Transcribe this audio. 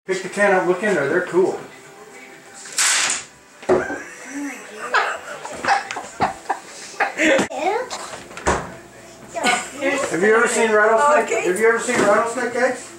Pick the can up, look in there, they're cool. Have you ever seen rattlesnake? Have you ever seen rattlesnake eggs?